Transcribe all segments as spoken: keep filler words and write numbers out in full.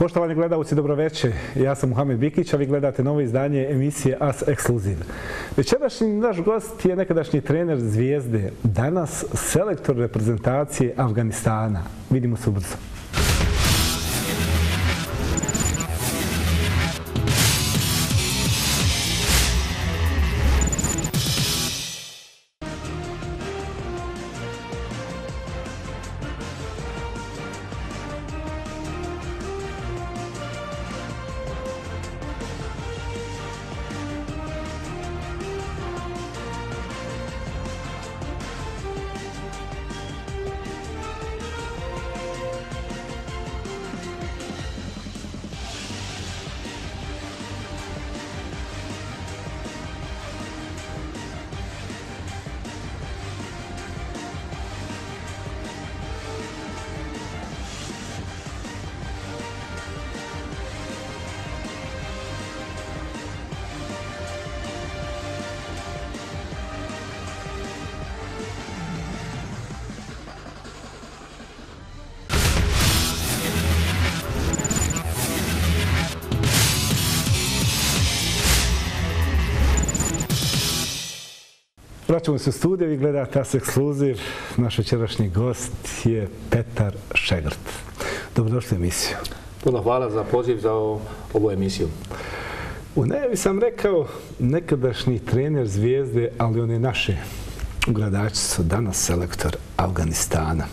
Poštovani gledalci, dobroveče. Ja sam Muhamed Bikić, a vi gledate novo izdanje emisije As Ekskluziv. Večerašnji naš gost je nekadašnji trener Zvijezde, danas selektor reprezentacije Afganistana. Vidimo se ubrzo. Vraćamo se u studiju, vi gledate As Ekskluziv. Naš večerašnji gost je Petar Šegrt. Dobrodošli u emisiju. Puno hvala za poziv za ovu emisiju. U najavi sam rekao nekadašnji trener Zvijezde, ali one naše gledači su danas selektor Afganistana.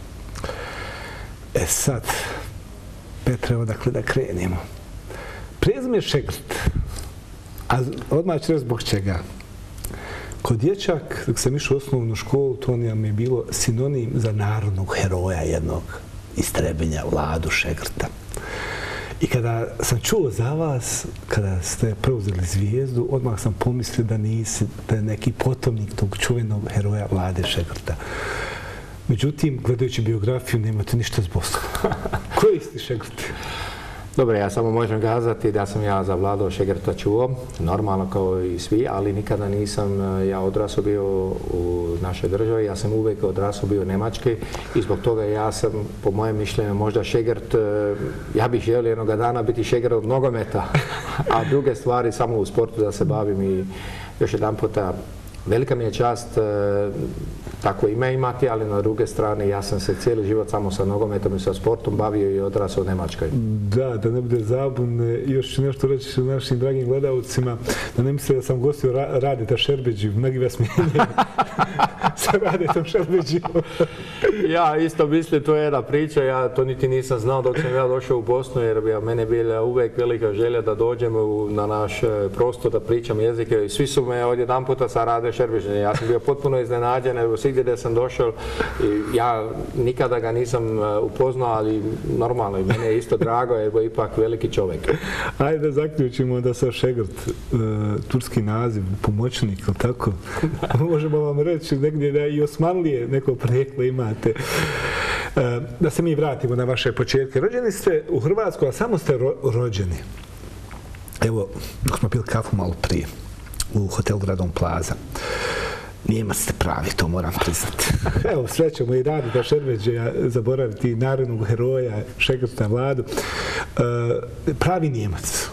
E sad, Petre, odakle da krenemo? Prezime Šegrt, a odmah ću reći zbog čega. Kod dječak, dok sam išao u osnovnu školu, to nam je bilo sinonim za narodnog heroja jednog istrebljenja, Vladu Šegrta. I kada sam čuo za vas, kada ste preuzeli Zvijezdu, odmah sam pomislio da nisi, da je neki potomnik tog čuvenog heroja Vlade Šegrta. Međutim, gledajući biografiju, nemate ništa s Bosnom. Ko je isti Šegrt? Dobro, ja samo možem kazati da sam ja za Vladu Šegrta čuo, normalno kao i svi, ali nikada nisam ja odrasao bio u našoj državi, ja sam uvijek odrasao bio u Njemačkoj i zbog toga ja sam, po mojem mišljenju, možda Šegrt, ja bih želio jednoga dana biti Šegrt od nogometa, a druge stvari samo u sportu da se bavim i još jedan puta. Velika mi je čast tako ime imati, ali na druge strane ja sam se cijeli život samo sa nogometom i sa sportom bavio i odrasao u Njemačkoj. Da, da ne bude zabune, još ću nešto reći našim dragim gledalcima, da ne misle da sam gostio Ra Radeta Šerbeđiju, mnogi vas mijenjaju sa Radetom Šerbeđijom. Ja isto mislim, to je jedna priča, ja to niti nisam znao dok sam ja došao u Bosnu, jer bi mene bila uvijek velika želja da dođem na naš prostor, da pričam jezike i svi su me odjedan puta sa Rade Šerbeđijom. Ja sam bio potpuno iznenađen, evo svigdje gdje sam došao, ja nikada ga nisam upoznao, ali normalno i mene je isto drago, jer je ipak veliki čovjek. Ajde da zaključimo da sa Šegrt, turski naziv, pomoćnik, ili tako? Možemo vam reći negdje da i Osmanlije neko porijeklo imate. Da se mi vratimo na vaše početke. Rođeni ste u Hrvatskoj, a samo ste ro rođeni. Evo, dok smo pili kafu malo prije, u hotelu Gradon Plaza. Nijemac ste pravi, to moram priznati. Evo, sve ćemo i Radeta Šerbeđija zaboraviti, narodnog heroja, Šegrta, Vladu. E, pravi Nijemac.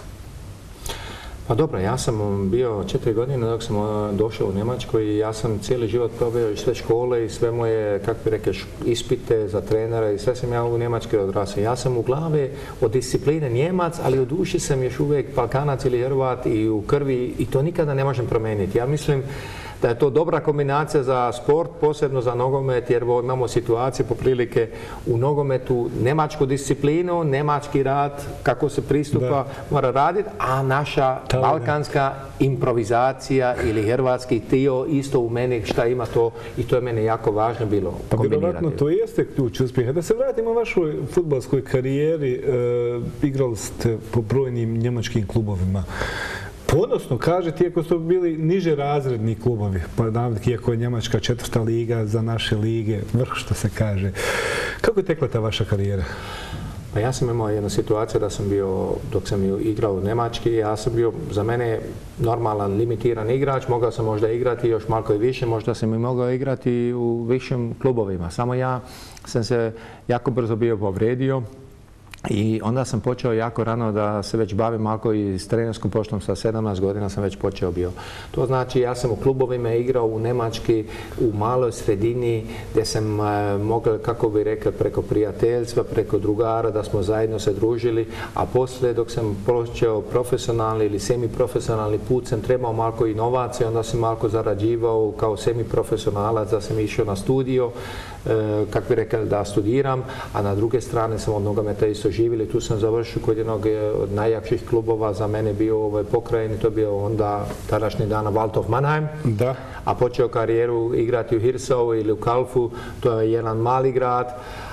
Pa dobro, ja sam bio četiri godine dok sam došao u Njemačku i ja sam cijeli život probio i sve škole i sve moje, kako bi rekao, ispite za trenera i sve sam ja u Njemačkoj odrasao. Ja sam u glavi od discipline Njemac, ali u duši sam još uvijek Balkanac ili Hrvat i u krvi i to nikada ne možem promijeniti. Ja mislim da je to dobra kombinacija za sport, posebno za nogomet, jer imamo situacije poprilike u nogometu, njemačku disciplinu, njemački rad, kako se pristupa, da. Mora raditi, a naša Talene. Balkanska improvizacija ili hrvatski tio isto u meni šta ima to i to je meni jako važno bilo pa kombinirati. Vjerovatno to jeste ključ uspjeha. Da se vratimo u vašoj fudbalskoj karijeri, e, igrali ste po brojnim njemačkim klubovima. Ponosno kažete, iako su bili niže razredni klubovi, pa iako je Njemačka četvrta liga za naše lige, vrh što se kaže. Kako je tekla ta vaša karijera? Pa ja sam imao jednu situaciju da sam bio, dok sam igrao u Njemački, ja sam bio za mene normalan, limitiran igrač, mogao sam možda igrati još malo i više, možda sam i mogao igrati u višim klubovima. Samo ja sam se jako brzo bio povrijedio I onda sam počeo jako rano da se već bavim malo i s trenerskom poštom, sa sedamnaest godina sam već počeo bio. To znači ja sam u klubovima igrao u Njemački, u maloj sredini gdje sam e, mogao, kako bi rekao, preko prijateljstva, preko drugara da smo zajedno se družili, a poslije dok sam počeo profesionalni ili semiprofesionalni put sam trebao malo inovacije, onda sam malo zarađivao kao semiprofesionalac, da sam išao na studio, e, kako bi rekao, da studiram, a na druge strane sam od nogometa isto živjeli. Tu sam završio kod jednog od najjakših klubova za mene bio u ovoj pokrajini, to bio onda tadašnji dana Waldhof Mannheim, da. A počeo karijeru igrati u Hirsau ili u Kalfu, to je jedan mali grad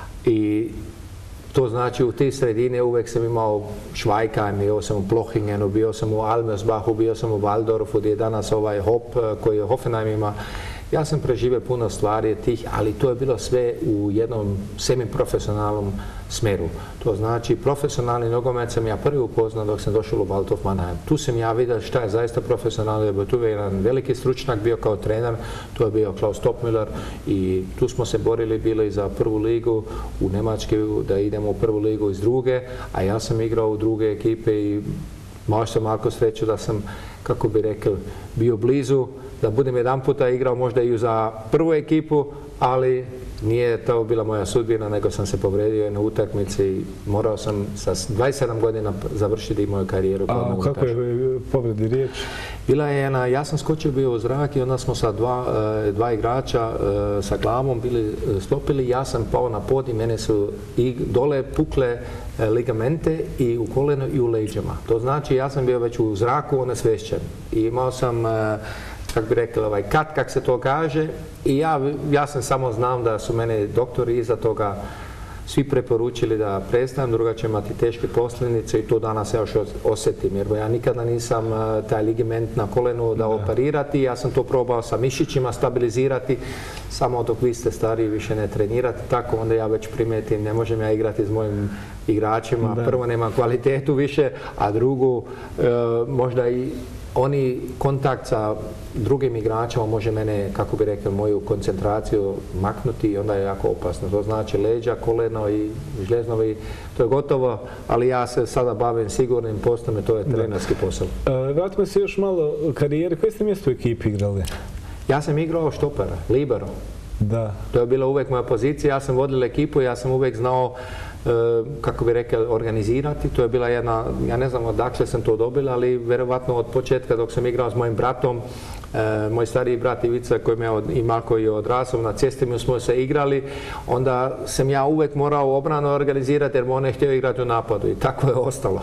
i to znači u te sredine uvijek sam imao Schweikheim, bio sam u Plochingenu, bio sam u Almersbachu, bio sam u Waldorfu gdje je danas ovaj Hop koji je Hoffenheim ima. Ja sam preživio puno stvari tih, ali to je bilo sve u jednom semiprofesionalnom smeru. To znači profesionalni nogomet sam ja prvi upoznao dok sam došao u Waldhof Mannheim. Tu sam ja vidio šta je zaista profesionalno, jer tu je jedan veliki stručnjak bio kao trener, to je bio Klaus Toppmüller i tu smo se borili bili za prvu ligu u Njemačkoj, da idemo u prvu ligu iz druge, a ja sam igrao u druge ekipe i imao sam malo sreću da sam, kako bi rekao, bio blizu da budem jedan puta igrao možda i za prvu ekipu, ali nije to bila moja sudbina, nego sam se povredio na utakmici i morao sam sa dvadeset sedam godina završiti moju karijeru. A kako je povredi riječ? Bila je jedna, ja sam skočio bio u zrak i onda smo sa dva, dva igrača sa glavom bili slopili, ja sam pao na pod i mene su i dole pukle ligamente i u koleno i u leđima. To znači ja sam bio već u zraku onesvešćen i imao sam, kako bi rekli, ovaj kat, kak se to kaže, i ja, ja sam samo znam da su mene doktori iza toga svi preporučili da prestanem, druga će imati teške posljedice i to danas ja još osjetim, jer ja nikada nisam taj ligament na kolenu da operirati, ja sam to probao sa mišićima stabilizirati, samo dok vi ste stariji više ne trenirate, tako onda ja već primetim, ne možem ja igrati s mojim igračima, da. Prvo nemam kvalitetu više, a drugo e, možda i oni kontakt sa drugim igračima može mene, kako bi rekao, moju koncentraciju maknuti i onda je jako opasno. To znači leđa, koleno i žljeznovi, to je gotovo, ali ja se sada bavim sigurnim poslom i to je trenerski posao. Vratimo se još malo karijere. Koje ste mjesto u ekipi igrali? Ja sam igrao štopera, libero. Da. To je bila uvijek moja pozicija, ja sam vodila ekipu, ja sam uvijek znao kako bi rekao, organizirati. To je bila jedna, ja ne znam odakle sam to dobila, ali vjerovatno od početka dok sam igrao s mojim bratom, e, moj stariji brat Ivica koji me od, i Marko je odrasao, na cesti smo se igrali, onda sam ja uvijek morao obranu organizirati jer on je htio igrati u napadu i tako je ostalo.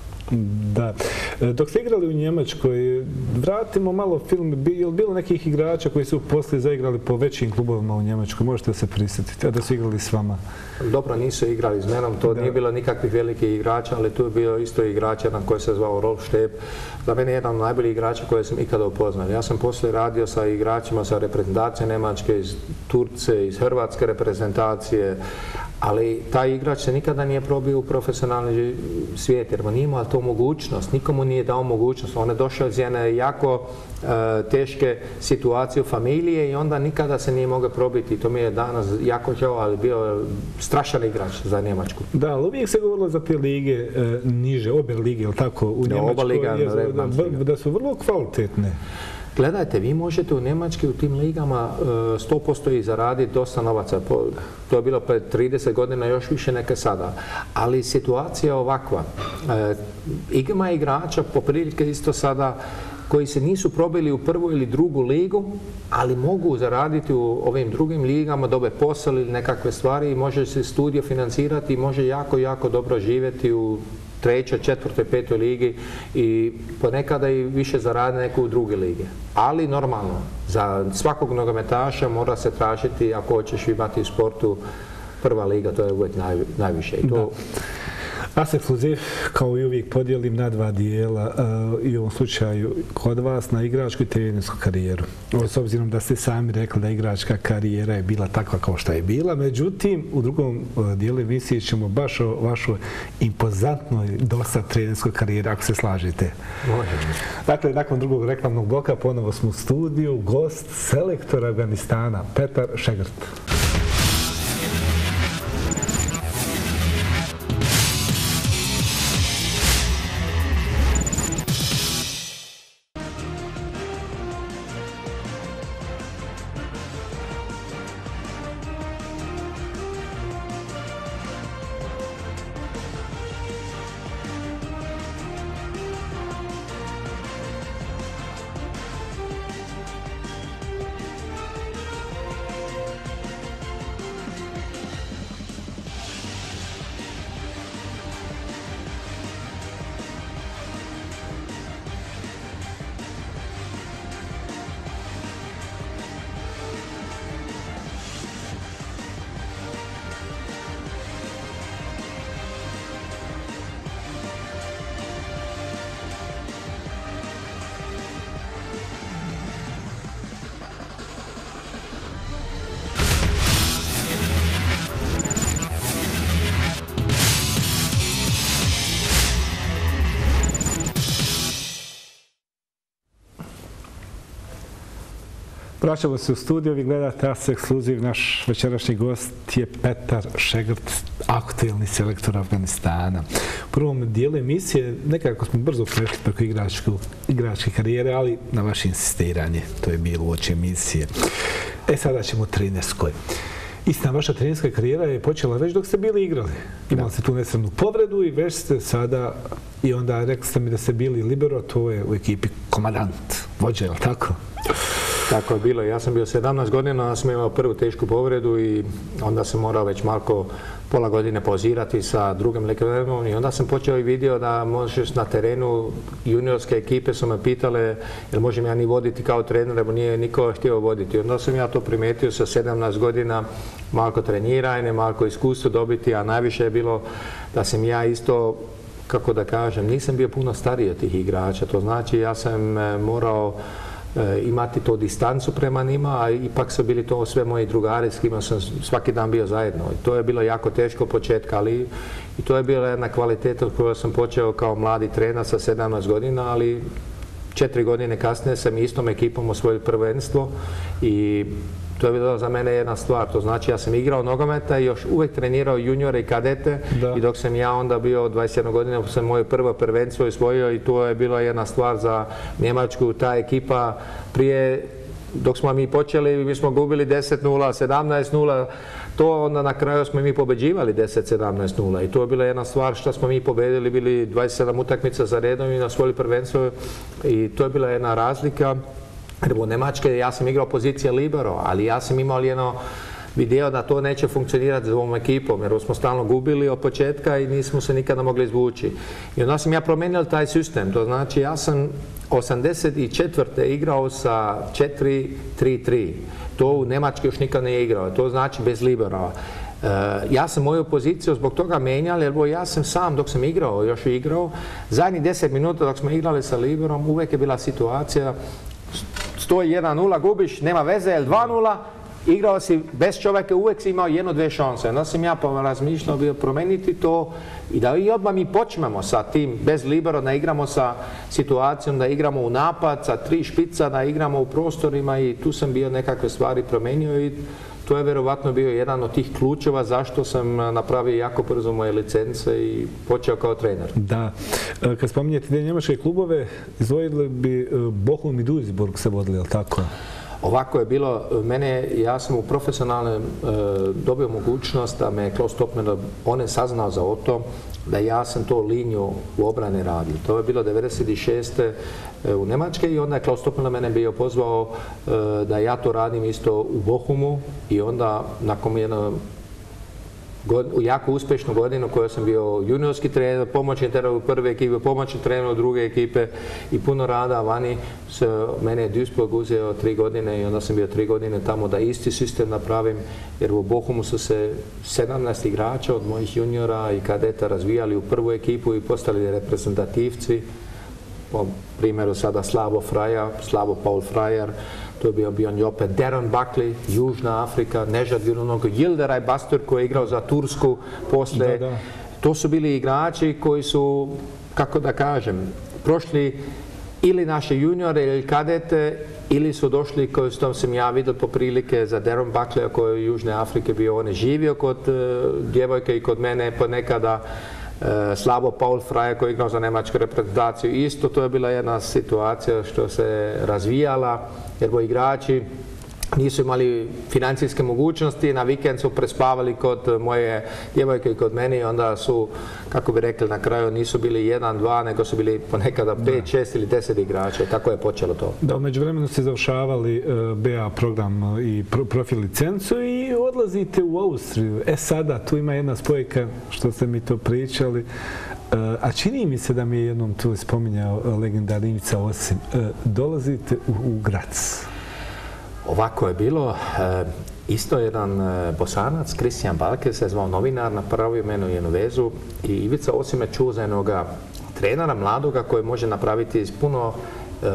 Da. Dok ste igrali u Njemačkoj, vratimo malo film, je li bilo nekih igrača koji su poslije zaigrali po većim klubovima u Njemačkoj? Možete se prisjetiti, a da su igrali s vama? Dobro, nisu igrali s menom, to da. Nije bilo nikakvih velikih igrača, ali tu je bio isto igrač jedan koji se zvao Rolf Šteb. Za mene je jedan od najboljih igrača koje sam ikada upoznao. Ja sam poslije radio sa igračima sa reprezentacije Njemačke, iz Turce, iz Hrvatske reprezentacije, ali taj igrač se nikada nije probio u profesionalni svijet, jer nije imao to mogućnost, nikomu nije dao mogućnost. On je došao iz jedne jako e, teške situacije u familije i onda nikada se nije mogao probiti. To mi je danas jako žao, ali bio je strašan igrač za Njemačku. Da, ali uvijek se govorilo za te lige e, niže, obe lige, ili tako, u da, Njemačkoj, liga, je, da, da su vrlo kvalitetne. Gledajte, vi možete u Njemačkoj u tim ligama sto posto i zaraditi dosta novaca. To je bilo pred trideset godina, još više neka sada. Ali situacija je ovakva. Ima igrača poprilike isto sada koji se nisu probili u prvu ili drugu ligu, ali mogu zaraditi u ovim drugim ligama, dobe posao ili nekakve stvari i može se studio financirati i može jako, jako dobro živjeti u trećoj, četvrtoj, petoj ligi i ponekada i više zaradi neku u druge lige. Ali normalno, za svakog nogometaša mora se tražiti, ako hoćeš imati u sportu, prva liga, to je uvijek naj, najviše. I to... As ekskluziv, kao i uvijek, podijelim na dva dijela uh, i u ovom slučaju kod vas na igračku i trenersku karijeru. O, s obzirom da ste sami rekli da igračka karijera je bila takva kao što je bila, međutim, u drugom uh, dijelu emisije ćemo baš o vašoj impozantnoj dosad trenerskoj karijeri, ako se slažete. Možemo. Dakle, nakon drugog reklamnog bloka ponovo smo u studiju, gost selektora Afganistana, Petar Šegrt. Vraćamo se u studiju, vi gledate A S Ekskluziv, naš večerašnji gost je Petar Šegrt, aktuelni selektor Afganistana. U prvom dijelu emisije nekako smo brzo prešli preko igračke karijere, ali na vaše insistiranje, to je bilo uoči emisije. E sada ćemo o trenerskoj. Istina, vaša trenerska karijera je počela već dok ste bili igrali. Imali ste tu nesretnu povredu i već ste sada, i onda rekli ste mi da ste bili libero, to je u ekipi komandant, vođa, je li tako? Tako je bilo. Ja sam bio sedamnaest godina, ja sam imao prvu tešku povredu i onda sam morao već malo pola godine pauzirati sa drugim lektorima i onda sam počeo i vidio da možeš na terenu, juniorske ekipe su me pitale jel možem ja ni voditi kao trener, jer nije niko htio voditi. Onda sam ja to primetio sa sedamnaest godina, malo treniranje, malo iskustvo dobiti, a najviše je bilo da sam ja isto, kako da kažem, nisam bio puno stariji od tih igrača. To znači ja sam morao imati to distancu prema njima, a ipak su bili to sve moji drugari s kojima sam svaki dan bio zajedno. I to je bilo jako teško početka, ali i to je bila jedna kvaliteta koju sam počeo kao mladi trener sa sedamnaest godina, ali četiri godine kasnije sam istom ekipom osvojio prvenstvo i to je bilo za mene jedna stvar. To znači ja sam igrao nogometa i još uvijek trenirao juniore i kadete i dok sam ja onda bio dvadeset jedna godina sam moje prvo prvenstvo osvojio i to je bila jedna stvar za Njemačku. Ta ekipa prije, dok smo mi počeli, mi smo gubili deset nula, sedamnaest nula, to onda na kraju smo mi pobeđivali deset sedamnaest nula i to je bila jedna stvar što smo mi pobedili, bili dvadeset sedam utakmica za redom i osvojili prvenstvo i to je bila jedna razlika. Jer u Njemačke ja sam igrao pozicije libero, ali ja sam imao jedno video da to neće funkcionirati s ovom ekipom, jer smo stalno gubili od početka i nismo se nikada mogli izvući. I onda sam ja promijenio taj sistem, to znači ja sam osamdeset četvrte igrao sa četiri tri tri. To u Njemačkoj još nikad nije igrao, to znači bez libera. Uh, ja sam moju poziciju zbog toga menjal, jer ja sam sam dok sam igrao, još igrao, zadnjih deset minuta dok smo igrali sa liberom, uvijek je bila situacija stoji jedan nula, gubiš, nema veze, jer dva nula, igrao si bez čovjeka, uvijek si imao jedno, dve šanse. Onda sam ja razmišljao bio promijeniti to i da i odmah mi počnemo sa tim, bez libero, da igramo sa situacijom, da igramo u napad, sa tri špica, da igramo u prostorima i tu sam bio nekakve stvari promijenio i to je vjerovatno bio jedan od tih ključeva zašto sam napravio jako brzo moje licence i počeo kao trener. Da. Kad spominjete te njemačke klubove, izvojili bi Bochum i Duisburg se vodili, je li tako? Ovako je bilo, mene, ja sam u profesionalnom e, dobio mogućnost da me Klaus Topman, on je saznao za to, da ja sam to liniju u obrane radio. To je bilo devedeset šeste u Njemačke i onda je Klaus Topman mene bio pozvao e, da ja to radim isto u Bochumu i onda nakon jedno God, jako uspješnu godinu koju sam bio juniorski trener, pomoćni trener u prve ekipe, pomoćni trener u druge ekipe i puno rada vani. Se, mene je Duisburg uzeo tri godine i onda sam bio tri godine tamo da isti sistem napravim, jer u Bochumu su se sedamnaest igrača od mojih juniora i kadeta razvijali u prvu ekipu i postali reprezentativci. Po primjeru sada Slavo Fraja, Slavo Paul Frajer, to je bio Bjorn Joppe, Darren Buckley, Južna Afrika, Nežad Virunog, Yildiray Bastur koji je igrao za Tursku poslije. Da, da. To su bili igrači koji su, kako da kažem, prošli ili naše juniore ili kadete, ili su došli, koji što sam ja vidio po prilike za Darren Buckley koji je u Južne Afrike bio, on je živio kod uh, djevojke i kod mene ponekada. Uh, Slavo Paul Fraje koji je igrao za njemačku reprezentaciju. Isto to je bila jedna situacija što se razvijala, jer bo igrači nisu imali financijske mogućnosti, na vikend su prespavali kod moje djevojke i kod mene i onda su, kako bi rekli, na kraju nisu bili jedan, dva, nego su bili ponekada pet, šest ili deset igrača. Tako je počelo to. Da, umeđu vremenu ste završavali B A program i profil licencu i odlazite u Austriju. E sada, tu ima jedna spojka, što ste mi to pričali, a čini mi se da mi je jednom tu spominjao legendarni Ivica Osim. Dolazite u, u Graz. Ovako je bilo, e, isto jedan e, Bosanac, Kristijan Balke, se zvao novinar, napravio menu jednu vezu i Ivica Osim je čuo za jednoga trenera mladoga koji može napraviti iz puno e,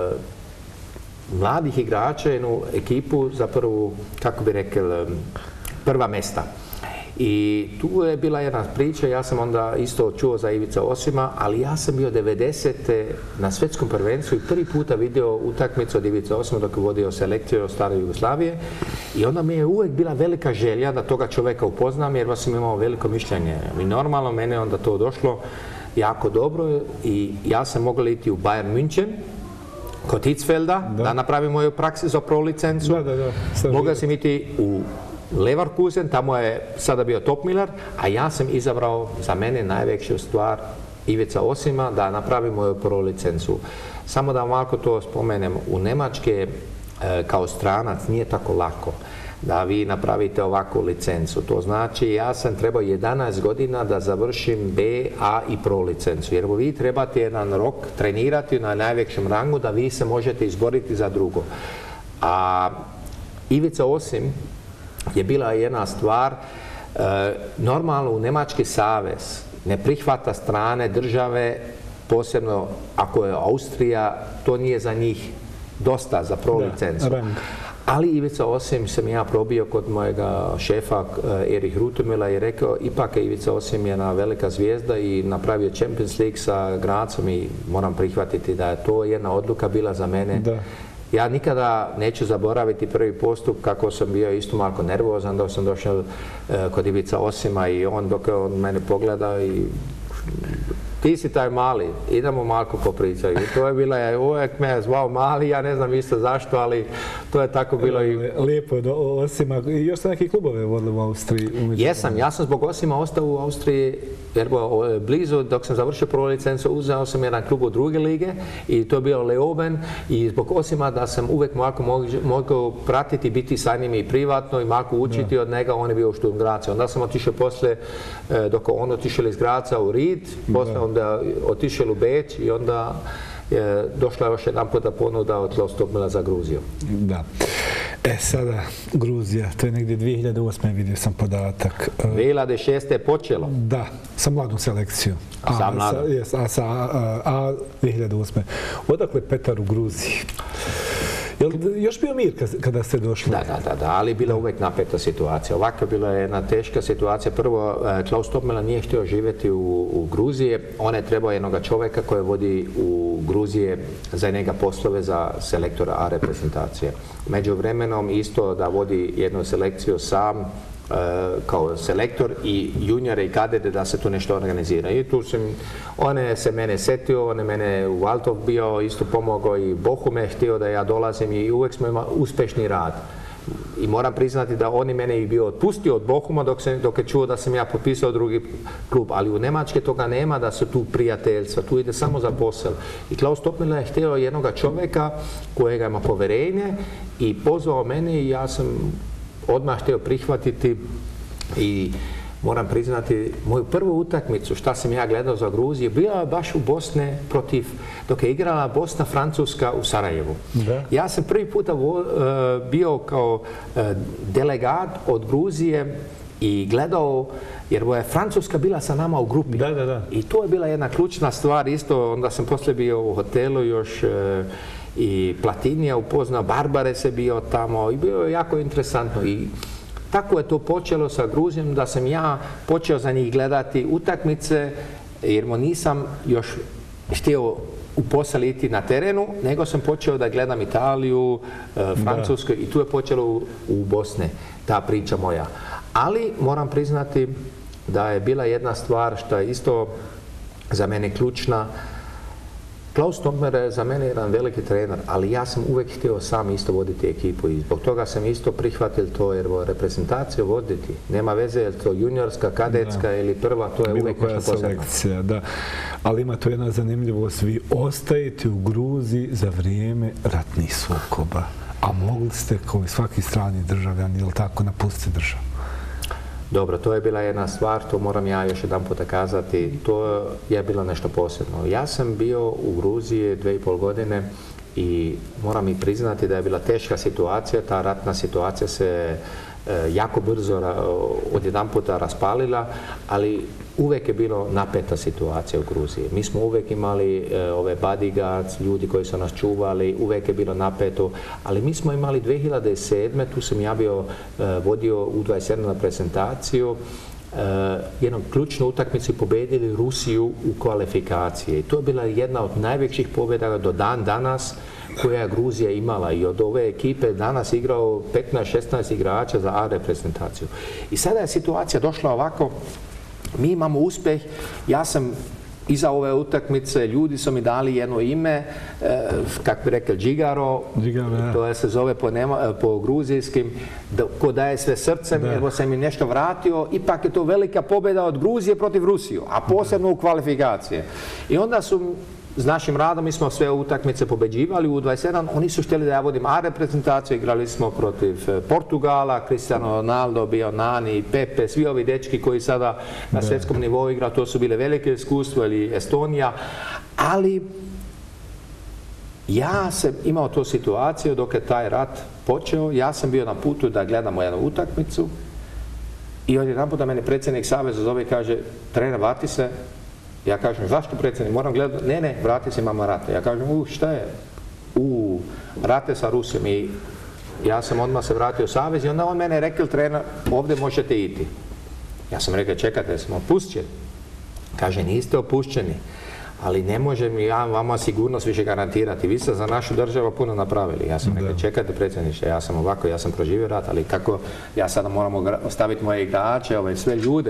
mladih igrača jednu ekipu za prvu, kako bi rekli, prva mesta. I tu je bila jedna priča, ja sam onda isto čuo za Ivica Osima, ali ja sam bio devedesete na svjetskom prvenstvu i prvi puta vidio utakmicu od Ivica Osima dok je vodio selekciju od stare Jugoslavije i onda mi je uvijek bila velika želja da toga čovjeka upoznam jer sam imao veliko mišljenje. I normalno mene onda to došlo jako dobro i ja sam mogao iti u Bayern München kod Hitzfelda da, da napravim moju praksi za pro licencu. Da, da, da. Mogao sam iti u Leverkusen, tamo je sada bio Topmiller, a ja sam izabrao za mene najveću stvar Ivica Osima da napravim moju pro licencu. Samo da malo to spomenem, u Njemačke e, kao stranac nije tako lako da vi napravite ovakvu licencu. To znači ja sam trebao jedanaest godina da završim B, A i pro licencu. Jer vi trebate jedan rok trenirati na najvećem rangu da vi se možete izboriti za drugo. A Ivica Osim je bila jedna stvar, e, normalno u Njemački savez ne prihvata strane države, posebno ako je Austrija, to nije za njih dosta za pro licencu. Ali Ivica Osim sam ja probio kod mojega šefa Erich Rutemila i rekao ipak je Ivica Osim jedna velika zvijezda i napravio Champions League sa Grazom i moram prihvatiti da je to jedna odluka bila za mene. Da. Ja nikada neću zaboraviti prvi postup kako sam bio isto malo nervozan dok sam došao kod Ivica Osima i on dok on mene pogleda i ti si taj mali, idemo malko popričati. I to je bila, uvijek me je zvao mali, ja ne znam isto zašto, ali to je tako bilo i... Lijepo, do Osima, i još ste neki klubove vodili u Austriji? Jesam, ja sam zbog Osima ostao u Austriji, jer blizu, dok sam završio prvu licencu, uzeo sam jedan klub u druge lige i to je bio Leoben i zbog Osima da sam uvijek malko mogao pratiti, biti sa njim i privatno i malko učiti da. Od njega, on je bio u Sturm Graz. Onda sam otišao poslije, dok on otišao iz Graca u Ried, poslije onda otišao u Beč i onda je došla još jedan puta ponuda od Klaus Topmila za Gruziju. Da. E sada, Gruzija, to je negdje dvije hiljade osme vidio sam podatak. dvije hiljade šeste je počelo? Da, sa mladom selekcijom. A, sa mladom? A, a sa a, a dvije hiljade osme. Odakle Petar u Gruziji? Je li još bio mir kada ste došli? Da, da, da, da, ali bila uvijek napeta situacija. Ovako je bila jedna teška situacija. Prvo, Klaus Topmila nije htio živjeti u, u Gruziji. On je trebao jednog čovjeka koji vodi u Gruzije za njega poslove za selektora A reprezentacije. Među vremenom isto da vodi jednu selekciju sam kao selektor i juniore i kadete da se tu nešto organizira. I tu sam, on je se mene setio, on je mene u Altov bio, isto pomogao i Bochum je htio da ja dolazim i uvijek smo imali uspješni rad. I moram priznati da on i mene i bio otpustio od Bochuma dok, se, dok je čuo da sam ja potpisao drugi klub, ali u Njemačke toga nema da su tu prijateljstva, tu ide samo za posao. I Klaus Topmiller je htio jednog čovjeka kojega ima povjerenje i pozvao mene i ja sam odmah htio prihvatiti i moram priznati moju prvu utakmicu šta sam ja gledao za Gruziju bila baš u Bosne protiv, dok je igrala Bosna Francuska u Sarajevu. Da. Ja sam prvi puta vo, uh, bio kao uh, delegat od Gruzije i gledao, jer je Francuska bila sa nama u grupi. Da, da, da. I to je bila jedna ključna stvar isto, onda sam poslije bio u hotelu još uh, i Platinija upoznao, Barbare se bio tamo i bilo je jako interesantno. I tako je to počelo sa Gruzijom da sam ja počeo za njih gledati utakmice jer mu nisam još htio u posao iti na terenu, nego sam počeo da gledam Italiju, Francusku i tu je počelo u, u Bosne ta priča moja. Ali moram priznati da je bila jedna stvar što je isto za mene ključna. Klaus Topmiller je za mene jedan veliki trener, ali ja sam uvijek htio sam isto voditi ekipu i zbog toga sam isto prihvatio to jer reprezentaciju voditi. Nema veze je li to juniorska, kadetska da. Ili prva, to je bilo uvijek nešto posebno. Da. Ali ima tu jedna zanimljivost, vi ostajete u Gruziji za vrijeme ratnih sukoba, a mogli ste kao i svaki strani državljan ili tako napustiti državu. Dobro, to je bila jedna stvar, to moram ja još jedan puta kazati, to je bilo nešto posebno. Ja sam bio u Gruziji dvije i pol godine i moram i priznati da je bila teška situacija, ta ratna situacija se jako brzo odjedanputa raspalila, ali uvijek je bilo napeta situacija u Gruziji. Mi smo uvijek imali ove bodyguards, ljudi koji su nas čuvali, uvijek je bilo napeto, ali mi smo imali dvije hiljade sedme. tu sam ja bio vodio U dvadeset jedan na prezentaciju, jednom ključnu utakmicu pobedili Rusiju u kvalifikacije. I to je bila jedna od najvećih pobjeda do dan danas koja je Gruzija imala, i od ove ekipe danas igrao petnaest šesnaest igrača za A reprezentaciju. I sada je situacija došla ovako, mi imamo uspjeh, ja sam iza ove utakmice, ljudi su mi dali jedno ime, eh, kako bi rekli, Džigaro, to se zove po, nema, po gruzijskim, da, ko daje sve srcem, da. Jer sam mi nešto vratio, ipak je to velika pobjeda od Gruzije protiv Rusiju, a posebno u kvalifikacije. I onda su s našim radom, mi smo sve utakmice pobeđivali u U dvadeset jedan, oni su htjeli da ja vodim A reprezentaciju, igrali smo protiv Portugala, Cristiano Ronaldo, bio Nani, Pepe, svi ovi dečki koji sada na svjetskom nivou igraju, to su bile velike iskustvo, ili Estonija, ali ja sam imao tu situaciju dok je taj rat počeo, ja sam bio na putu da gledamo jednu utakmicu i odjedanput da mene predsjednik saveza zove i kaže, trener, vrati se. Ja kažem, zašto predsjednik, moram gledati, ne, ne, vrati se, imamo rate. Ja kažem, u, šta je? U, rate sa Rusijom. I ja sam odmah se vratio u savez i onda on mene rekao, trener, ovdje možete iti. Ja sam rekao, čekajte, smo opušćeni. Kaže, niste opušćeni, ali ne može mi ja vama sigurnost više garantirati. Vi ste za našu državu puno napravili. Ja sam rekao, čekajte predsjedniče, ja sam ovako, ja sam proživio rat, ali kako ja sada moram ostaviti moje igrače, ove, sve ljude.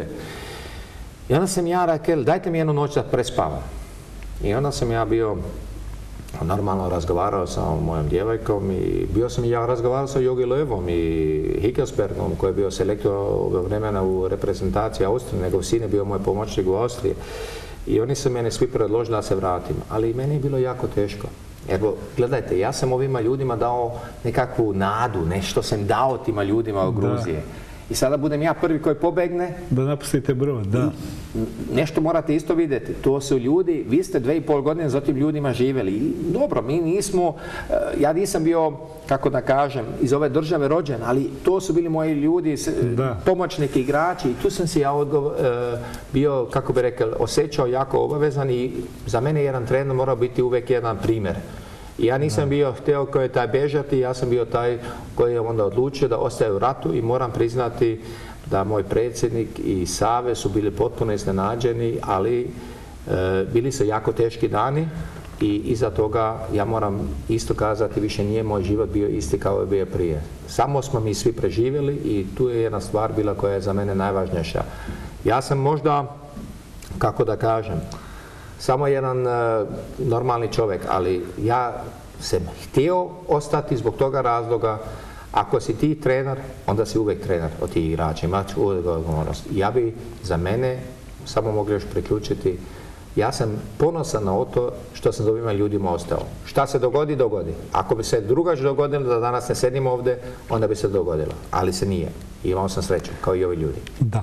I onda sam ja rekao, dajte mi jednu noć da prespavam. I onda sam ja bio normalno razgovarao sa mojom djevojkom i bio sam i ja razgovarao sa Jogi Löwom i Hickelsbergom koji je bio selektor vremena u reprezentaciji Austrije, nego sin je bio moj pomoćnik u Austriji. I oni su mene svi predložili da se vratim, ali meni je bilo jako teško. Evo, gledajte, ja sam ovima ljudima dao nekakvu nadu, nešto sam dao tima ljudima u Gruziji. I sada budem ja prvi koji pobegne. Da napustite brod, da. Nešto morate isto vidjeti. To su ljudi, vi ste dve i pol godine za tim ljudima živjeli. I dobro, mi nismo, ja nisam bio, kako da kažem, iz ove države rođen, ali to su bili moji ljudi, da. Pomoćniki, igrači. I tu sam se ja odgov, bio, kako bi rekao, osjećao jako obavezan i za mene jedan trener mora biti uvijek jedan primjer. I ja nisam bio htio koji je taj bežati, ja sam bio taj koji je onda odlučio da ostaje u ratu i moram priznati da moj predsjednik i savez su bili potpuno iznenađeni, ali e, bili su jako teški dani i iza toga ja moram isto kazati, više nije moj život bio isti kao je bio prije. Samo smo mi svi preživjeli i tu je jedna stvar bila koja je za mene najvažnija. Ja sam možda, kako da kažem, samo jedan uh, normalni čovjek, ali ja sam htio ostati zbog toga razloga. Ako si ti trener, onda si uvijek trener od tih igrača, imaš uvijek odgovornost. Ja bi za mene, samo mogu još priključiti, ja sam ponosan na to što sam za ovima ljudima ostao. Šta se dogodi, dogodi. Ako bi se drugač dogodilo da danas ne sedim ovdje, onda bi se dogodilo. Ali se nije. I imao sam sreću, kao i ovi ljudi. Da.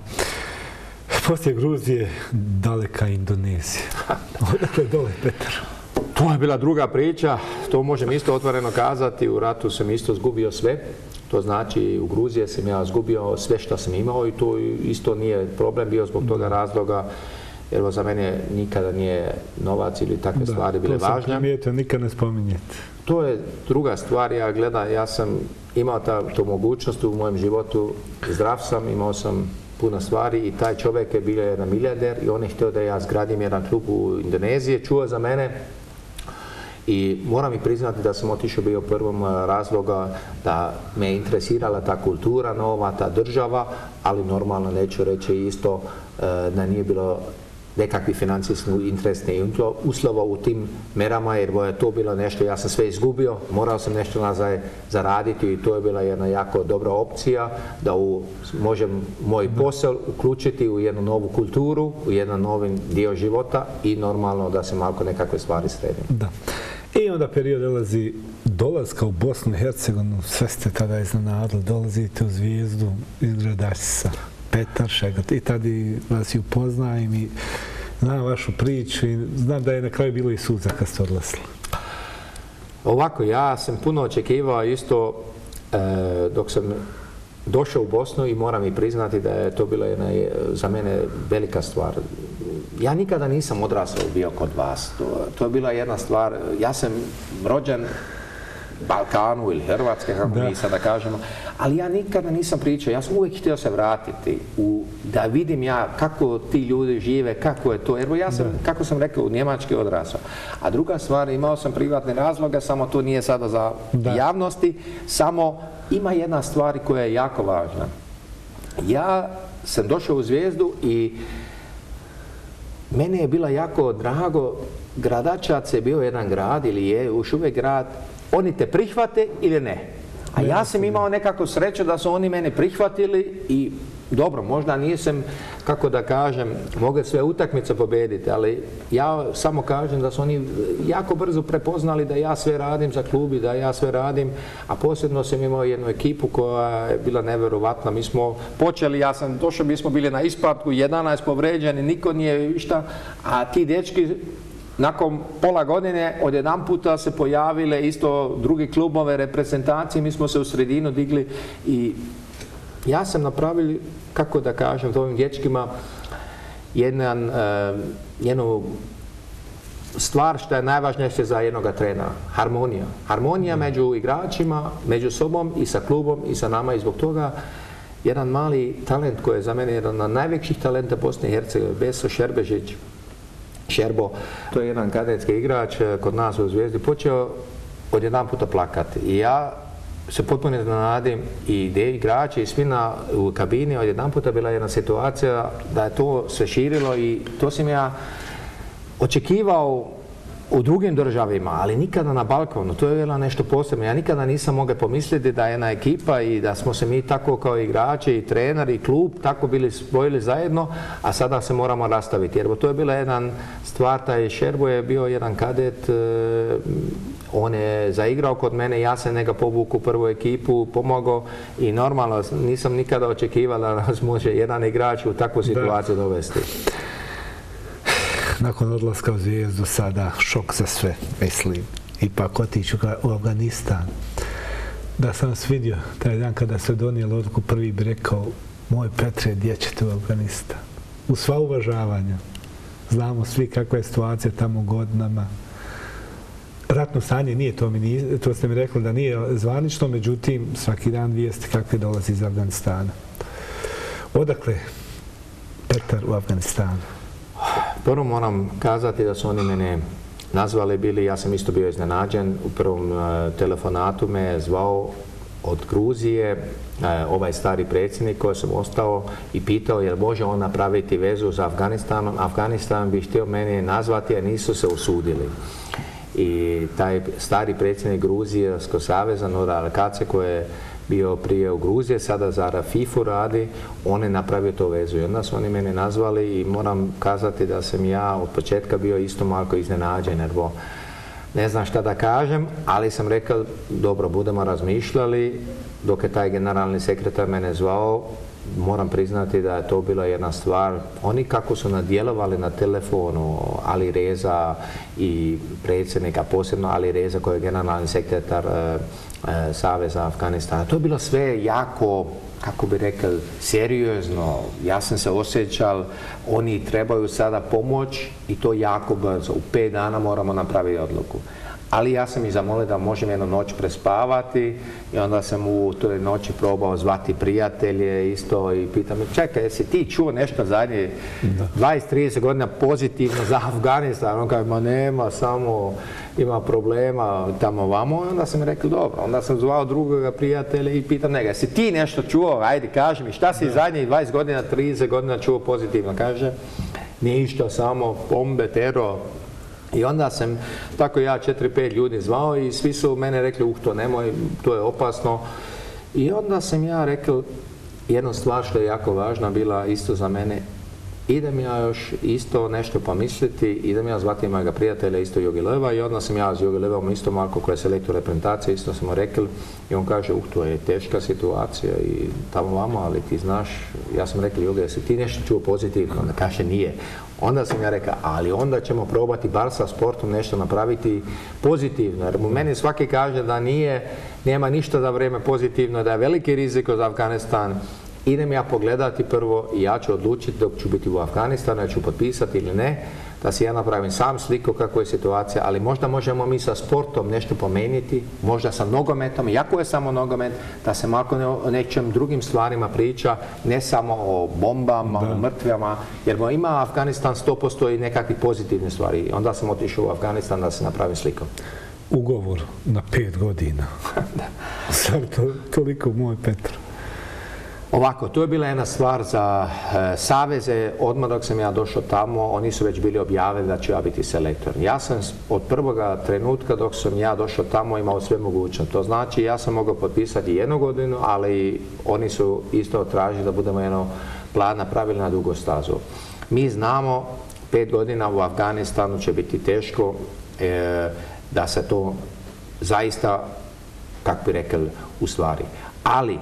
Poslije Gruzije, daleka Indonezija. Odakle dole, Petar? To je bila druga priča, to možem isto otvoreno kazati, u ratu sam isto zgubio sve. To znači u Gruziji sam ja zgubio sve što sam imao i to isto nije problem bio zbog toga razloga, jer za mene nikada nije novac ili takve da, stvari bile važne. To sam primijetio, nikad ne spominjete. To je druga stvar, ja gledam, ja sam imao ta, tu mogućnost u mojem životu, zdrav sam, imao sam puno stvari i taj čovjek je bio jedan milijarder i on je htio da ja zgradim jedan klub u Indoneziji, čuo za mene i moram i priznati da sam otišao bio prvom razloga da me interesirala ta kultura nova, ta država, ali normalno neću reći isto da nije bilo nekakvi financijski interesni uslova u tim merama, jer je to bilo nešto, ja sam sve izgubio, morao sam nešto nazad zaraditi i to je bila jedna jako dobra opcija da u, možem moj posao uključiti u jednu novu kulturu, u jedan novi dio života i normalno da se malo nekakve stvari sredim. Da. I onda period dolazi dolaska u Bosnu i Hercegovinu, sve ste tada iznenadili, dolazite u Zvijezdu iz Gradačca. Petar Šegrt. I tada vas i upoznajem i znam vašu priču i znam da je na kraju bilo i suza kad ste odlasili. Ovako, ja sam puno očekivao isto e, dok sam došao u Bosnu i moram i priznati da je to bila jedna za mene velika stvar. Ja nikada nisam odrasao bio kod vas. To, to je bila jedna stvar. Ja sam rođen Balkanu ili Hrvatske, kako mi sada kažemo, ali ja nikada nisam pričao, ja sam uvijek htio se vratiti, u, da vidim ja kako ti ljudi žive, kako je to, jer ja sam, da. kako sam rekao, u Njemački odrasao. A druga stvar, imao sam privatne razloge, samo to nije sada za da. javnosti, samo ima jedna stvar koja je jako važna. Ja sam došao u Zvijezdu i mene je bilo jako drago, Gradačac je bio jedan grad ili je još uvijek grad, oni te prihvate ili ne. A ja sam imao nekako sreću da su oni mene prihvatili i dobro, možda nisam, kako da kažem, mogao sve utakmice pobijediti, ali ja samo kažem da su oni jako brzo prepoznali da ja sve radim za klub i da ja sve radim, a posebno sam imao jednu ekipu koja je bila nevjerovatna. Mi smo počeli, ja sam došao, mi smo bili na isplatku, jedanaest povređeni, niko nije išta, a ti dečki nakon pola godine odjedanputa se pojavile isto drugi klubove, reprezentacije, mi smo se u sredinu digli i ja sam napravili, kako da kažem, ovim dječkima jedan, uh, jednu stvar što je najvažnije za jednog trenera, harmonija. Harmonija među igračima, među sobom i sa klubom i sa nama i zbog toga jedan mali talent koji je za mene jedan od najvećih talenta Bosne i Hercegovine, Beso Šerbežić, Šerbo, to je jedan kadetski igrač kod nas u Zvijezdi, počeo odjedan puta plakati. I ja se potpuno iznenadim i igrači i svi na, u kabini, odjedan puta bila jedna situacija da je to se širilo i to sam ja očekivao u drugim državima, ali nikada na Balkanu. To je bilo nešto posebno. Ja nikada nisam mogao pomisliti da je jedna ekipa i da smo se mi tako kao igrači i trener i klub tako bili spojili zajedno, a sada se moramo rastaviti. Jer to je bila jedan stvar, taj Šerbo je bio jedan kadet, on je zaigrao kod mene, ja sam njega povukao u prvu ekipu, pomogao i normalno nisam nikada očekivao da nas može jedan igrač u takvu situaciju dovesti. Nakon odlaska u Zvijezdu sada šok za sve, mislim. Ipak otiću u Afganistan. Da sam vas vidio taj dan kada se donijelo odluku, prvi bi rekao, moj Petre, gdje ćete u Afganistan? U sva uvažavanja. Znamo svi kakva je situacija tamo godinama. Ratno stanje nije, to, mi, to ste mi rekli da nije zvanično, međutim svaki dan vijesti kakve dolazi iz Afganistana. Odakle Petar u Afganistanu? Prvo moram kazati da su oni mene nazvali bili, ja sam isto bio iznenađen, u prvom uh, telefonatu me je zvao od Gruzije, uh, ovaj stari predsjednik koji sam ostao i pitao je li može on napraviti vezu za Afganistanom. Afganistan bi htio mene nazvati, a nisu se usudili. I taj stari predsjednik Gruzije, saveza Nora Alkace, koji je bio prije u Gruziji, sada za FIFU radi, on je napravio to vezu. I onda su oni mene nazvali i moram kazati da sam ja od početka bio isto malo iznenađen, jer bo ne znam šta da kažem, ali sam rekao, dobro, budemo razmišljali, dok je taj generalni sekretar mene zvao, moram priznati da je to bila jedna stvar. Oni kako su nadjelovali na telefonu, Ali Reza i predsjednika, posebno Ali Reza koji je generalni sekretar e, e, Saveza Afganistana. To je bilo sve jako, kako bi rekao, seriozno. Ja sam se osjećal, oni trebaju sada pomoć i to jako brzo. U pet dana moramo napraviti odluku. Ali ja sam ih zamolio da možem jednu noć prespavati i onda sam u toj noći probao zvati prijatelje isto i pitam me, čekaj, jesi ti čuo nešto zadnje dvadeset trideset godina pozitivno za Afganistan? On kaže, ma nema, samo ima problema tamo vamo. I onda sam rekao, dobro. Onda sam zvao drugoga prijatelja i pitam njega, jesi ti nešto čuo? Ajde, kaži mi, šta si zadnjih dvadeset godina, trideset godina čuo pozitivno? Kaže, ništa, samo bombe, teror. I onda sam, tako ja, četiri pet ljudi zvao i svi su mene rekli, uh, to nemoj, to je opasno. I onda sam ja rekao jednu stvar što je jako važna bila isto za mene, idem ja još isto nešto pomisliti, idem ja zvati mojega prijatelja isto Jogi Leva i onda sam ja s Jogi Levom isto Marko koji je selektor reprezentacije, isto smo rekli i on kaže, uh, to je teška situacija i tamo vamo, ali ti znaš, ja sam rekli, Jogi, jesi ti nešto čuo pozitivno? Onda kaže, nije. Onda sam ja rekao, ali onda ćemo probati bar sa sportom nešto napraviti pozitivno, jer mu meni svaki kaže da nije, nema ništa za vrijeme pozitivno, da je veliki rizik za Afganistan. Idem ja pogledati prvo i ja ću odlučiti dok ću biti u Afganistanu, ja ću potpisati ili ne, da si ja napravim sam sliku kako je situacija, ali možda možemo mi sa sportom nešto pomeniti, možda sa nogometom, jako je samo nogomet, da se malo o nečem drugim stvarima priča, ne samo o bombama, da. O mrtvima, jer ima Afganistan sto posto i nekakvih pozitivne stvari. Onda sam otišao u Afganistan da se napravim slikom. Ugovor na pet godina. Sad to, toliko moj Petro. Ovako, to je bila jedna stvar za e, saveze. Odmah dok sam ja došao tamo, oni su već bili objavili da ću ja biti selektor. Ja sam od prvoga trenutka dok sam ja došao tamo imao sve mogućnost. To znači ja sam mogao potpisati jednu godinu, ali oni su isto tražili da budemo jedno plan napravili na dugo stazu. Mi znamo, pet godina u Afganistanu će biti teško e, da se to zaista, kako bi rekli, ustvari. Ali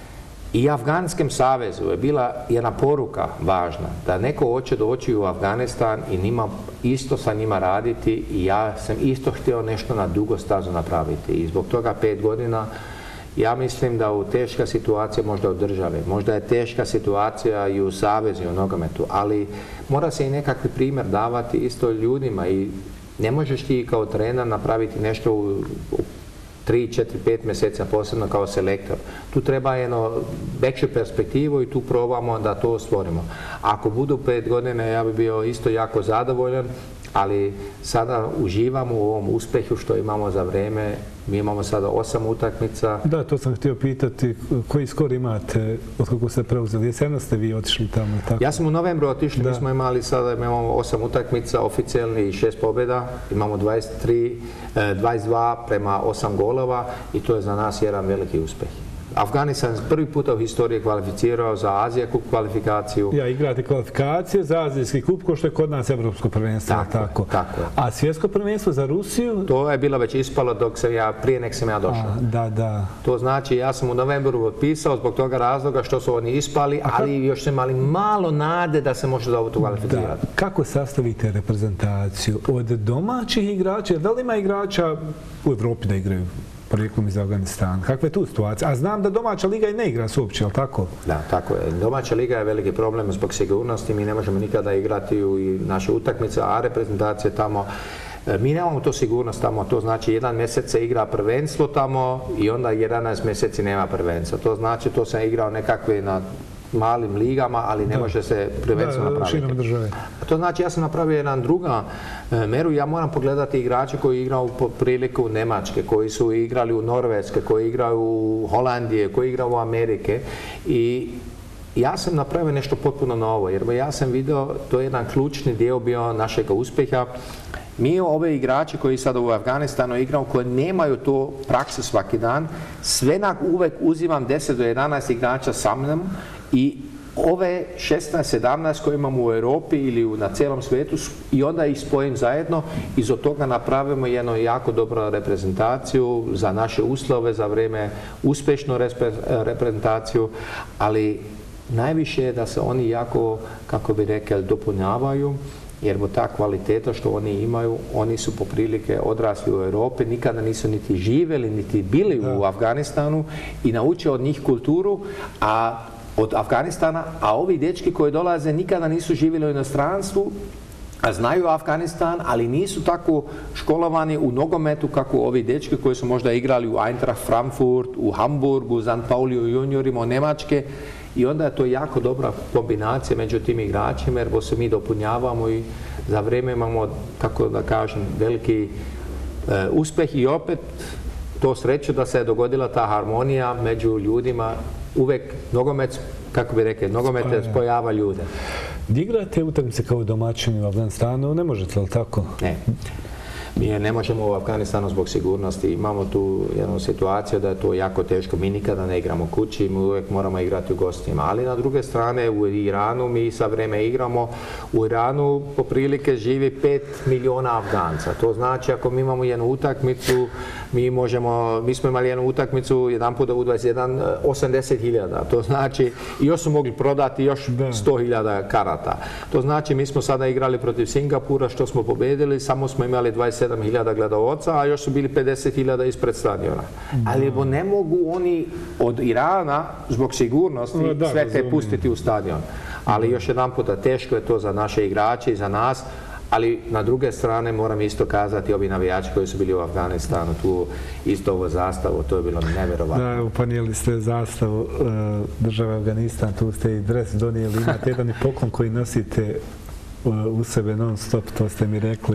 i Afganskom savezu je bila jedna poruka važna, da neko hoće doći u Afganistan i nima, isto sa njima raditi i ja sam isto htio nešto na dugo stazu napraviti. I zbog toga pet godina ja mislim da u teška situacija možda u države, možda je teška situacija i u savezu i u nogometu, ali mora se i nekakvi primjer davati isto ljudima i ne možeš ti kao trener napraviti nešto u, u tri, četiri, pet mjeseca, posebno kao selektor. Tu treba jednu veću perspektivu i tu probamo da to stvorimo. Ako budu pet godina, ja bi bio isto jako zadovoljan, ali sada uživamo u ovom uspjehu što imamo za vrijeme. Mi imamo sada osam utakmica. Da, to sam htio pitati. Koji skor imate od kako ste preuzeli? Jesena ste vi otišli tamo? Tako? Ja sam u novembru otišli. Da. Mi smo imali sada imamo osam utakmica, oficijalni i šest pobjeda. Imamo dvadeset tri, dvadeset dva prema osam golova i to je za nas jedan veliki uspjeh. Afganistan prvi puta u historiji kvalificirao za Azijsku kvalifikaciju. Ja, igrate kvalifikacije za Azijski kup, ko što je kod nas Evropsko prvenstvo. Tako, tako. tako. A svjetsko prvenstvo za Rusiju? To je bilo već ispalo dok sam ja, prije nek sam ja došao. A, da, da. To znači, ja sam u novembru potpisao zbog toga razloga što su oni ispali, A ali još sam imali malo nade da se može za ovo kvalificirati. Kako sastavite reprezentaciju? Od domaćih igrača, da li ima igrača u Evropi da igraju porijeklom iz Afganistana? Kakva je tu situacija? A znam da domaća liga i ne igra se uopće, ali tako? Da, tako je. Domaća liga je veliki problem zbog sigurnosti. Mi ne možemo nikada igrati u naše utakmice, a reprezentacije tamo. Mi nemamo to sigurnost tamo, to znači jedan mjesec se igra prvenstvo tamo i onda jedanaest mjeseci nema prvenstva. To znači to sam igrao nekakve na malim ligama, ali ne da. može se prvenstvo napraviti. To znači ja sam napravio jedan druga e, meru, ja moram pogledati igrače koji igraju po priliku u Njemačke, koji su igrali u Norveške, koji igraju u Holandije, koji igraju u Amerike i ja sam napravio nešto potpuno novo, jer ja sam vidio, to je jedan ključni dio bio našeg uspjeha. Mi ove igrače koji sada u Afganistanu igramo, koji nemaju to praksu svaki dan, sve uvek uzivam deset do jedanaest igrača sa mnom i ove šesnaest sedamnaest koje imamo u Europi ili na cijelom svijetu i onda ih spojim zajedno i od toga napravimo jednu jako dobru reprezentaciju za naše uslove, za vrijeme uspješnu reprezentaciju, ali najviše je da se oni jako, kako bi rekli, dopunjavaju. Jer ta kvaliteta što oni imaju, oni su poprilike odrasli u Europi, nikada nisu niti živjeli, niti bili da. u Afganistanu i nauče od njih kulturu, a od Afganistana, a ovi dečki koji dolaze nikada nisu živjeli u inostranstvu, a znaju Afganistan, ali nisu tako školovani u nogometu kako ovi dečki koji su možda igrali u Eintracht Frankfurt, u Hamburgu, u Sankt Pauli, u juniorima, u Njemačke. I onda je to jako dobra kombinacija među tim igračima, jer se mi dopunjavamo i za vrijeme imamo, kako da kažem, veliki e, uspjeh i opet to sreću da se je dogodila ta harmonija među ljudima. Uvek nogomet, kako bi rekli, nogomet spojava ljude. Gdje igrate utakmice kao domaćini u Afganistanu? Ne možete, ali tako? Ne. Mi ne možemo u Afganistanu zbog sigurnosti. Imamo tu jednu situaciju da je to jako teško. Mi nikada ne igramo kući, mi uvijek moramo igrati u gostima. Ali na druge strane u Iranu mi sa vreme igramo. U Iranu poprilike živi pet milijuna Afganca. To znači ako mi imamo jednu utakmicu, mi možemo, mi smo imali jednu utakmicu jedan puta u dvadeset jedan, osamdeset hiljada. To znači, i još su mogli prodati još sto hiljada karata. To znači mi smo sada igrali protiv Singapura, što smo pobedili, samo smo imali dvadeset sedam hiljada gledalaca, a još su bili pedeset hiljada ispred stadiona. Ali ne mogu oni od Irana zbog sigurnosti sve te pustiti u stadion. Ali još jedan puta teško je to za naše igrače i za nas. Ali na druge strane moram isto kazati ovi navijači koji su bili u Afganistanu, tu isto ovo zastavu, to je bilo nevjerovatno. Da, upanijeli ste zastavu uh, države Afganistan, tu ste i dres donijeli, imate jedan i poklon koji nosite uh, u sebe non stop, to ste mi rekli.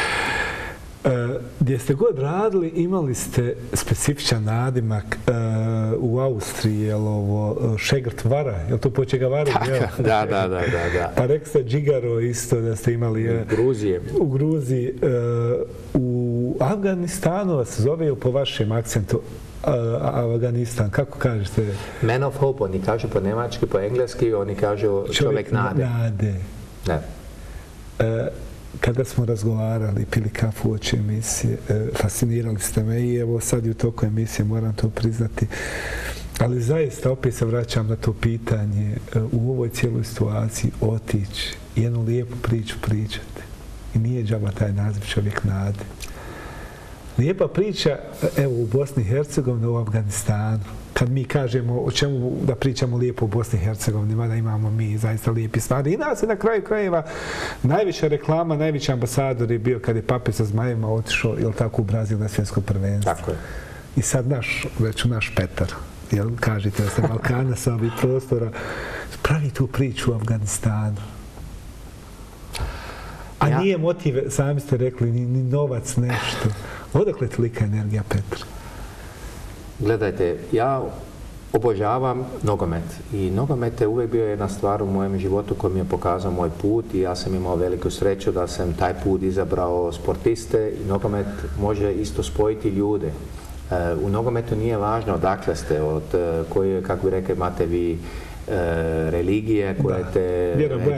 Uh, gdje ste god radili, imali ste specifičan nadimak uh, u Austriji, je li ovo uh, šegrt vara, je li to po čega varu? Da, da, da, da, da. Pa rekli ste džigaro isto da ste imali... Uh, u Gruziji. U Gruziji. Uh, u Afganistanu vas zove po vašem akcentu uh, Afganistan, kako kažete? Man of hope, oni kažu po njemački, po engleski, oni kažu čovjek, čovjek nade. nade. Ne. Uh, Kada smo razgovarali, pili kafu oči emisije, fascinirali ste me i evo sad i u toku emisije moram to priznati. Ali zaista opet se vraćam na to pitanje, u ovoj cijeloj situaciji otići, jednu lijepu priču pričati. I nije džaba taj naziv čovjek nade. Lijepa priča, evo u Bosni i Hercegovini, u Afganistanu. Kad mi kažemo o čemu da pričamo lijepo u Bosni i Hercegovini, mada imamo mi zaista lijepi stvari. I nas je na kraju krajeva najviša reklama, najveći ambasador je bio kad je Pape sa Zmajevima otišao, jel tako, u Brazil na svjetsko prvenstvo. Tako je. I sad naš, već naš Petar, jel, kažete da se Balkana sa ovih prostora, pravi tu priču u Afganistanu. A ja. Nije motiv, sami ste rekli, ni, ni novac, nešto. Odakle tolika energija, Petar? Gledajte, ja obožavam nogomet i nogomet je uvijek bio jedna stvar u mojem životu koji mi je pokazao moj put i ja sam imao veliku sreću da sam taj put izabrao sportiste i nogomet može isto spojiti ljude. U nogometu nije važno odakle ste, od koje, kako bi rekli, imate vi religije, koje te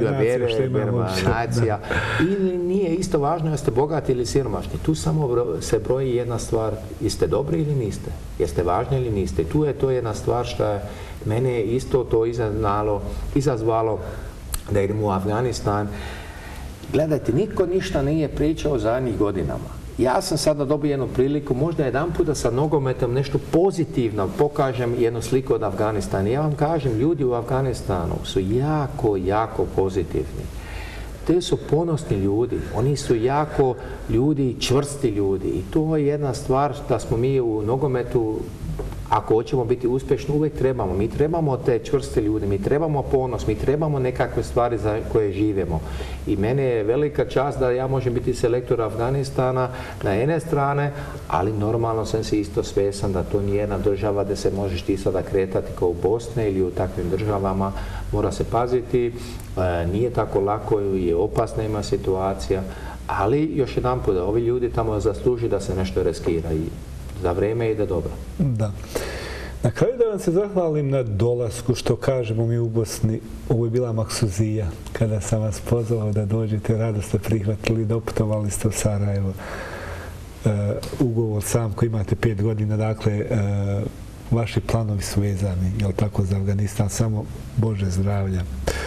vjera, nacija. Ili nije isto važno da ste bogati ili siromašni. Tu samo se broji jedna stvar, jeste dobri ili niste, jeste važni ili niste. Tu je to jedna stvar što je mene isto to izazvalo, izazvalo da idem u Afganistan. Gledajte, niko ništa nije pričao zadnjih godinama. Ja sam sada dobio jednu priliku, možda jedan put da sa nogometom nešto pozitivno pokažem jednu sliku od Afganistana. Ja vam kažem, ljudi u Afganistanu su jako, jako pozitivni. Te su ponosni ljudi, oni su jako ljudi, čvrsti ljudi. I to je jedna stvar da smo mi u nogometu, ako hoćemo biti uspješni, uvijek trebamo. Mi trebamo te čvrste ljude, mi trebamo ponos, mi trebamo nekakve stvari za koje živimo. I mene je velika čast da ja možem biti selektor Afganistana na jedne strane, ali normalno sam si isto svjesan da to nije jedna država gdje se možeš ti sada kretati kao u Bosni ili u takvim državama. Mora se paziti, e, nije tako lako i je opasna ima situacija, ali još jedan put, ovi ljudi tamo zasluži da se nešto riskira i za vrijeme ide dobro. Da. Na kraju da vam se zahvalim na dolasku, što kažemo mi u Bosni, ovo je bila maksuzija. Kada sam vas pozvao da dođete, rado ste prihvatili, doputovali ste u Sarajevo. Uh, ugovor sam koji imate pet godina, dakle, uh, vaši planovi su vezani, jel tako, za Afganistan, samo Bože zdravlja.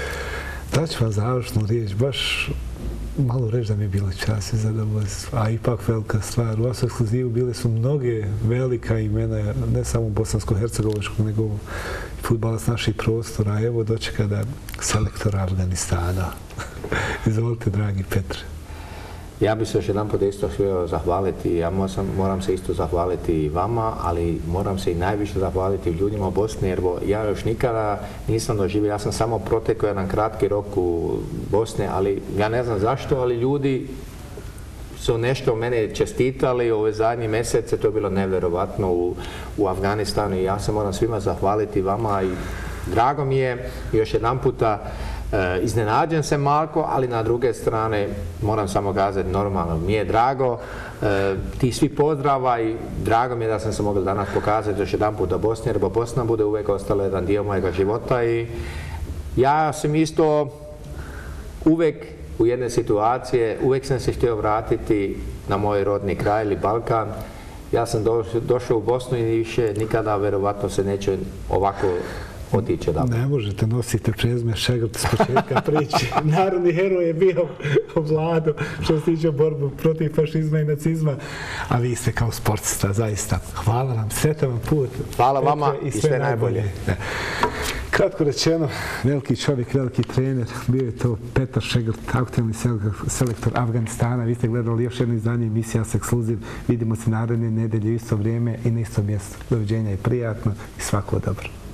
Da ću vam završnu riječ, baš malo reći da mi je bilo čast i zadovoljstvo, a ipak velika stvar. U vašu ekskluzivu bile su mnoge velika imena, ne samo bosansko-hercegovačkog, nego fudbala s naših prostora. Evo dočeka da selektora Afganistana. Izvolite, dragi Petre. Ja bih se još jedan put isto htio zahvaliti, ja moram, moram se isto zahvaliti i vama, ali moram se i najviše zahvaliti ljudima u Bosni, jer ja još nikada nisam doživio, ja sam samo protekao jedan kratki rok u Bosni, ali ja ne znam zašto, ali ljudi su nešto mene čestitali ove zadnje mjesece, to je bilo nevjerovatno u, u Afganistanu i ja se moram svima zahvaliti vama i drago mi je još jedan puta E, iznenađen sam Marko, ali na druge strane moram samo kazati normalno, mi je drago, e, ti svi pozdrava i drago mi je da sam se mogao danas pokazati još jedan put da Bosna, jer Bosna bude uvijek ostala jedan dio mojega života i ja sam isto uvijek u jedne situacije, uvijek sam se htio vratiti na moj rodni kraj ili Balkan. Ja sam došao u Bosnu i više nikada verovatno se neće ovako otići odavde. Ne možete, nosite prezime Šegrt s početka priče. Narodni heroj je bio Vlado što se tiče borbu protiv fašizma i nacizma, a vi ste kao sportista, zaista. Hvala vam, sretan vam put. Hvala vama i sve najbolje. Kratko rečeno, veliki čovjek, veliki trener, bio je to Petar Šegrt, aktualni selektor Afganistana. Vi ste gledali još jedno izdanje emisija Sekskluziv. Vidimo se naredne nedelje u isto vrijeme i na isto mjesto. Doviđenja i prijatno i svako dobro.